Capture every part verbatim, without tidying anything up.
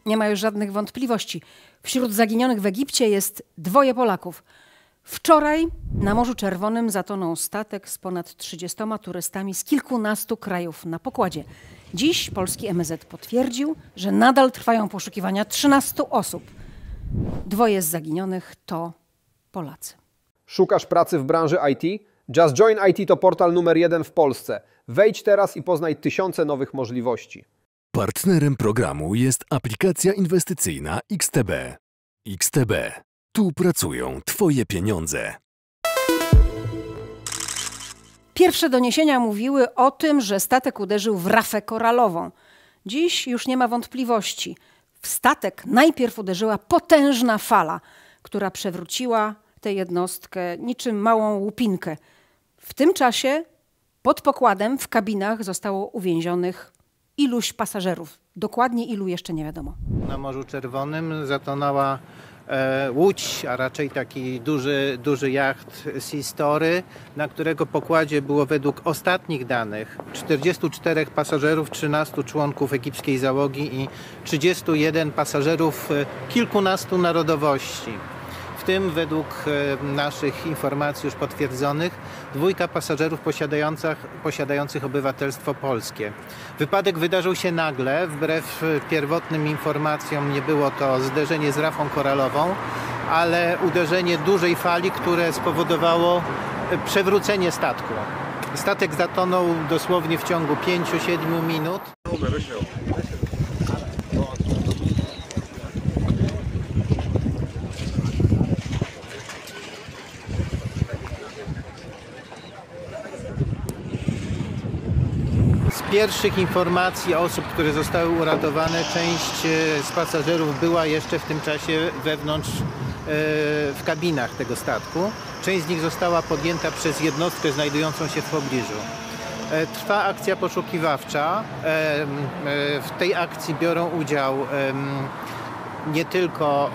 Nie ma już żadnych wątpliwości. Wśród zaginionych w Egipcie jest dwoje Polaków. Wczoraj na Morzu Czerwonym zatonął statek z ponad trzydziestoma turystami z kilkunastu krajów na pokładzie. Dziś polski M S Z potwierdził, że nadal trwają poszukiwania trzynastu osób. Dwoje z zaginionych to Polacy. Szukasz pracy w branży I T? Just Join I T to portal numer jeden w Polsce. Wejdź teraz i poznaj tysiące nowych możliwości. Partnerem programu jest aplikacja inwestycyjna X T B. X T B. Tu pracują Twoje pieniądze. Pierwsze doniesienia mówiły o tym, że statek uderzył w rafę koralową. Dziś już nie ma wątpliwości. W statek najpierw uderzyła potężna fala, która przewróciła tę jednostkę niczym małą łupinkę. W tym czasie pod pokładem w kabinach zostało uwięzionych iluś pasażerów. Dokładnie ilu jeszcze nie wiadomo. Na Morzu Czerwonym zatonęła e, łódź, a raczej taki duży, duży jacht Sea Story, na którego pokładzie było według ostatnich danych czterdziestu czterech pasażerów, trzynastu członków egipskiej załogi i trzydziestu jeden pasażerów kilkunastu narodowości. W tym według naszych informacji już potwierdzonych dwójka pasażerów posiadających, posiadających obywatelstwo polskie. Wypadek wydarzył się nagle, wbrew pierwotnym informacjom nie było to zderzenie z rafą koralową, ale uderzenie dużej fali, które spowodowało przewrócenie statku. Statek zatonął dosłownie w ciągu pięciu do siedmiu minut. Z pierwszych informacji osób, które zostały uratowane, część z pasażerów była jeszcze w tym czasie wewnątrz w kabinach tego statku. Część z nich została podjęta przez jednostkę znajdującą się w pobliżu. Trwa akcja poszukiwawcza. W tej akcji biorą udział nie tylko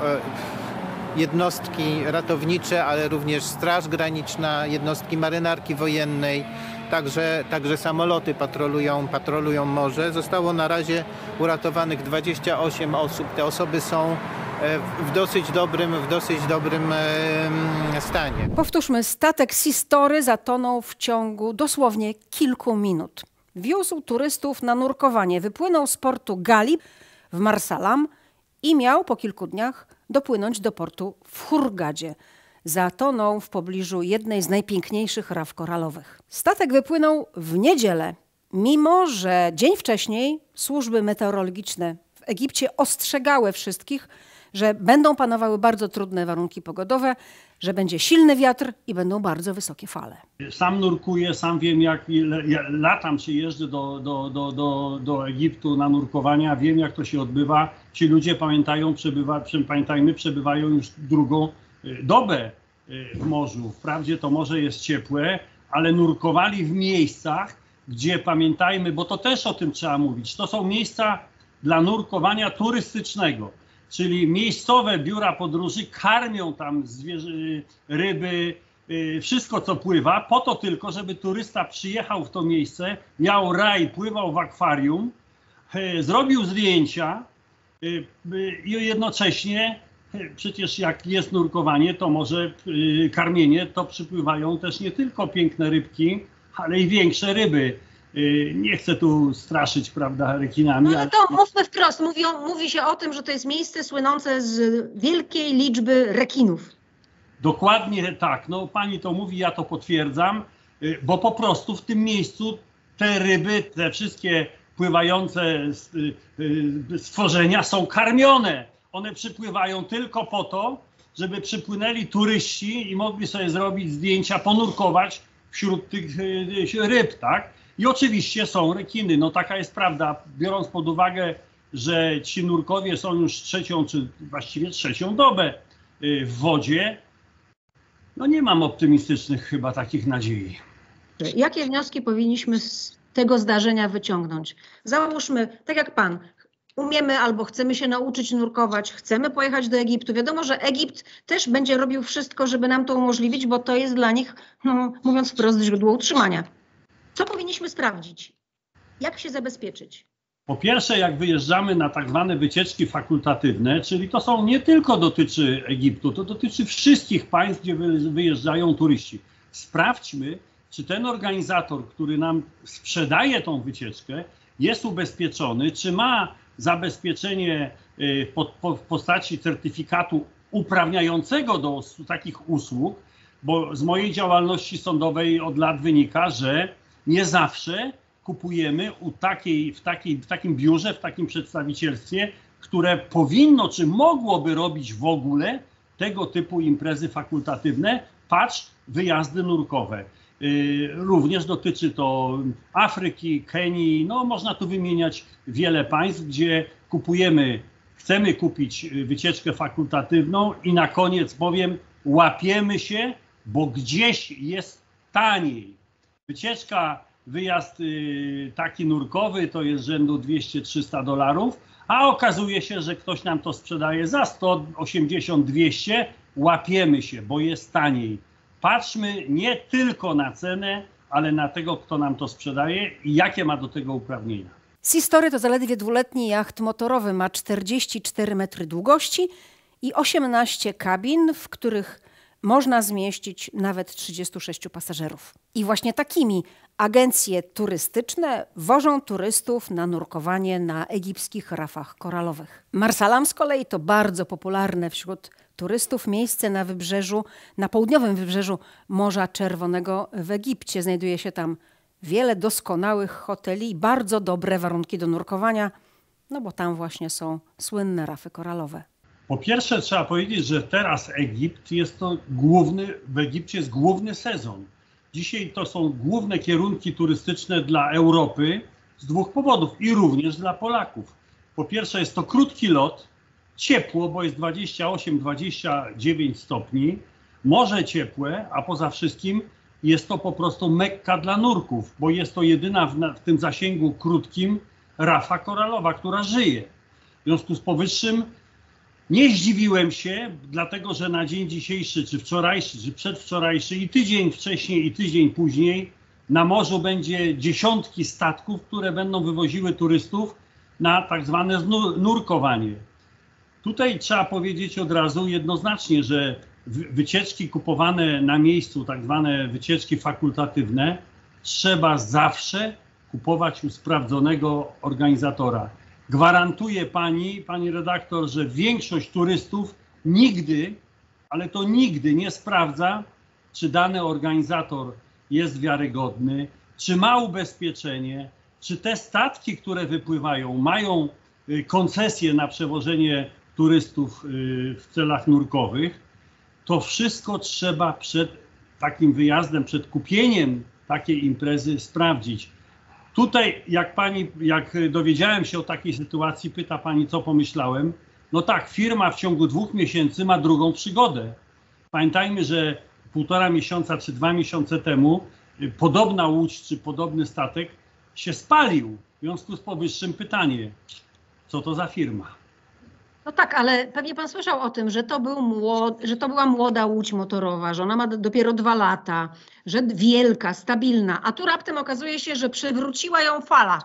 jednostki ratownicze, ale również Straż Graniczna, jednostki marynarki wojennej. Także, także samoloty patrolują, patrolują morze. Zostało na razie uratowanych dwadzieścia osiem osób. Te osoby są w dosyć dobrym, w dosyć dobrym stanie. Powtórzmy, statek Sea Story zatonął w ciągu dosłownie kilku minut. Wiózł turystów na nurkowanie. Wypłynął z portu Gali w Marsalam i miał po kilku dniach dopłynąć do portu w Hurgadzie. Zatonął w pobliżu jednej z najpiękniejszych raf koralowych. Statek wypłynął w niedzielę, mimo że dzień wcześniej służby meteorologiczne w Egipcie ostrzegały wszystkich, że będą panowały bardzo trudne warunki pogodowe, że będzie silny wiatr i będą bardzo wysokie fale. Sam nurkuję, sam wiem, jak latam się jeżdżę do, do, do, do, do Egiptu na nurkowania, wiem, jak to się odbywa. Ci ludzie pamiętają, przebywa, pamiętajmy, przebywają już drugą dobę w morzu. Wprawdzie to morze jest ciepłe, ale nurkowali w miejscach, gdzie pamiętajmy, bo to też o tym trzeba mówić, to są miejsca dla nurkowania turystycznego, czyli miejscowe biura podróży karmią tam zwierzy, ryby, wszystko co pływa, po to tylko, żeby turysta przyjechał w to miejsce, miał raj, pływał w akwarium, zrobił zdjęcia i jednocześnie przecież jak jest nurkowanie, to może y, karmienie, to przypływają też nie tylko piękne rybki, ale i większe ryby. Y, nie chcę tu straszyć, prawda, rekinami. No ale to mówmy wprost, Mówią, mówi się o tym, że to jest miejsce słynące z wielkiej liczby rekinów. Dokładnie tak, no pani to mówi, ja to potwierdzam, y, bo po prostu w tym miejscu te ryby, te wszystkie pływające y, y, stworzenia są karmione. One przypływają tylko po to, żeby przypłynęli turyści i mogli sobie zrobić zdjęcia, ponurkować wśród tych ryb, tak? I oczywiście są rekiny, no taka jest prawda, biorąc pod uwagę, że ci nurkowie są już trzecią, czy właściwie trzecią dobę w wodzie, no nie mam optymistycznych chyba takich nadziei. Jakie wnioski powinniśmy z tego zdarzenia wyciągnąć? Załóżmy, tak jak pan, umiemy albo chcemy się nauczyć nurkować, chcemy pojechać do Egiptu. Wiadomo, że Egipt też będzie robił wszystko, żeby nam to umożliwić, bo to jest dla nich, no, mówiąc wprost, źródło utrzymania. Co powinniśmy sprawdzić? Jak się zabezpieczyć? Po pierwsze, jak wyjeżdżamy na tak zwane wycieczki fakultatywne, czyli to są nie tylko dotyczy Egiptu, to dotyczy wszystkich państw, gdzie wyjeżdżają turyści. Sprawdźmy, czy ten organizator, który nam sprzedaje tą wycieczkę, jest ubezpieczony, czy ma zabezpieczenie w postaci certyfikatu uprawniającego do takich usług, bo z mojej działalności sądowej od lat wynika, że nie zawsze kupujemy u takiej, w, takiej, w takim biurze, w takim przedstawicielstwie, które powinno czy mogłoby robić w ogóle tego typu imprezy fakultatywne, patrz, wyjazdy nurkowe. Również dotyczy to Afryki, Kenii, no można tu wymieniać wiele państw, gdzie kupujemy, chcemy kupić wycieczkę fakultatywną i na koniec powiem, łapiemy się, bo gdzieś jest taniej. Wycieczka, wyjazd taki nurkowy to jest rzędu dwieście trzysta dolarów, a okazuje się, że ktoś nam to sprzedaje za sto osiemdziesiąt dwieście, łapiemy się, bo jest taniej. Patrzmy nie tylko na cenę, ale na tego, kto nam to sprzedaje i jakie ma do tego uprawnienia. Sea-Story to zaledwie dwuletni jacht motorowy, ma czterdzieści cztery metry długości i osiemnaście kabin, w których można zmieścić nawet trzydziestu sześciu pasażerów. I właśnie takimi agencje turystyczne wożą turystów na nurkowanie na egipskich rafach koralowych. Marsalam z kolei to bardzo popularne wśród turystów miejsce na wybrzeżu, na południowym wybrzeżu Morza Czerwonego w Egipcie. Znajduje się tam wiele doskonałych hoteli i bardzo dobre warunki do nurkowania, no bo tam właśnie są słynne rafy koralowe. Po pierwsze trzeba powiedzieć, że teraz Egipt jest to główny, w Egipcie jest główny sezon. Dzisiaj to są główne kierunki turystyczne dla Europy z dwóch powodów i również dla Polaków. Po pierwsze jest to krótki lot, ciepło, bo jest dwadzieścia osiem dwadzieścia dziewięć stopni, morze ciepłe, a poza wszystkim jest to po prostu Mekka dla nurków, bo jest to jedyna w, w tym zasięgu krótkim rafa koralowa, która żyje. W związku z powyższym nie zdziwiłem się, dlatego że na dzień dzisiejszy, czy wczorajszy, czy przedwczorajszy i tydzień wcześniej i tydzień później na morzu będzie dziesiątki statków, które będą wywoziły turystów na tak zwane nurkowanie. Tutaj trzeba powiedzieć od razu jednoznacznie, że wycieczki kupowane na miejscu, tak zwane wycieczki fakultatywne, trzeba zawsze kupować u sprawdzonego organizatora. Gwarantuję pani, pani redaktor, że większość turystów nigdy, ale to nigdy nie sprawdza, czy dany organizator jest wiarygodny, czy ma ubezpieczenie, czy te statki, które wypływają, mają koncesję na przewożenie turystów w celach nurkowych. To wszystko trzeba przed takim wyjazdem, przed kupieniem takiej imprezy sprawdzić. Tutaj, jak pani, jak dowiedziałem się o takiej sytuacji, pyta pani, co pomyślałem. No tak, firma w ciągu dwóch miesięcy ma drugą przygodę. Pamiętajmy, że półtora miesiąca czy dwa miesiące temu podobna łódź czy podobny statek się spalił. W związku z powyższym pytanie, co to za firma? No tak, ale pewnie pan słyszał o tym, że to, był młod, że to była młoda łódź motorowa, że ona ma dopiero dwa lata, że wielka, stabilna, a tu raptem okazuje się, że przewróciła ją fala.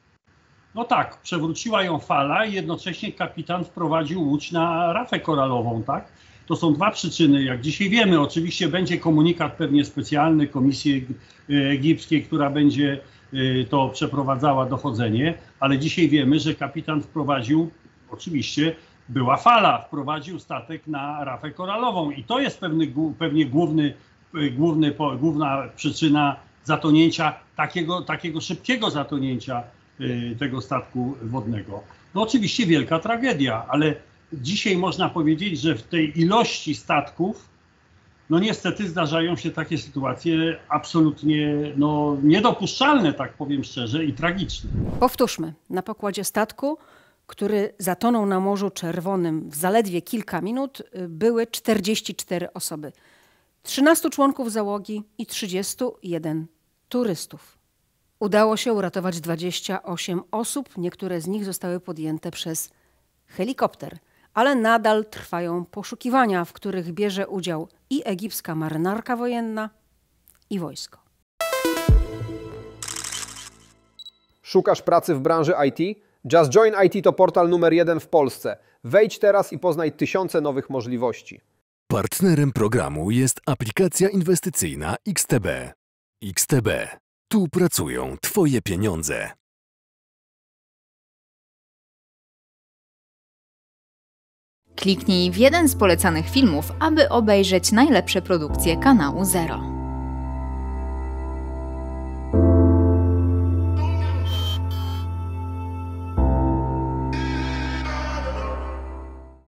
No tak, przewróciła ją fala i jednocześnie kapitan wprowadził łódź na rafę koralową, tak? To są dwa przyczyny, jak dzisiaj wiemy. Oczywiście będzie komunikat pewnie specjalny Komisji Egipskiej, która będzie to przeprowadzała dochodzenie, ale dzisiaj wiemy, że kapitan wprowadził, oczywiście była fala, wprowadził statek na rafę koralową i to jest pewny, pewnie główny, główny, główna przyczyna zatonięcia, takiego, takiego szybkiego zatonięcia tego statku wodnego. No oczywiście wielka tragedia, ale dzisiaj można powiedzieć, że w tej ilości statków, no niestety zdarzają się takie sytuacje absolutnie no, niedopuszczalne, tak powiem szczerze, i tragiczne. Powtórzmy, na pokładzie statku, który zatonął na Morzu Czerwonym w zaledwie kilka minut, były czterdzieści cztery osoby. trzynastu członków załogi i trzydziestu jeden turystów. Udało się uratować dwadzieścia osiem osób, niektóre z nich zostały podjęte przez helikopter, ale nadal trwają poszukiwania, w których bierze udział i egipska marynarka wojenna, i wojsko. Szukasz pracy w branży I T? Just Join I T to portal numer jeden w Polsce. Wejdź teraz i poznaj tysiące nowych możliwości. Partnerem programu jest aplikacja inwestycyjna X T B. X T B. Tu pracują Twoje pieniądze. Kliknij w jeden z polecanych filmów, aby obejrzeć najlepsze produkcje kanału Zero.